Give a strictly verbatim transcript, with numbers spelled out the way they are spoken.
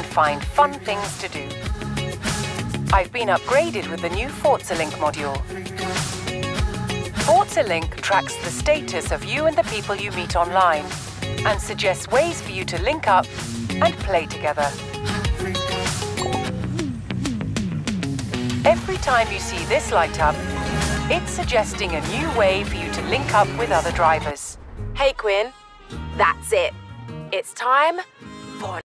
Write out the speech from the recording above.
and find fun things to do. I've been upgraded with the new Forza Link module. Forza Link tracks the status of you and the people you meet online and suggests ways for you to link up and play together. Every time you see this light up, it's suggesting a new way for you to link up with other drivers. Hey Quinn, that's it. It's time for